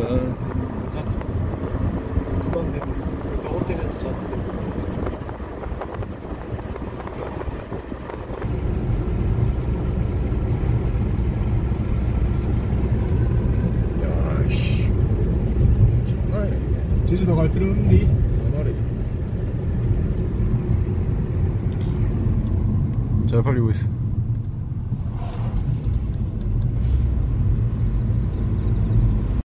그건데 너 호텔에서 잤는데. 야씨 장난 아니네. 제주도 갈 필요 없니? 말이 잘 팔리고 있어.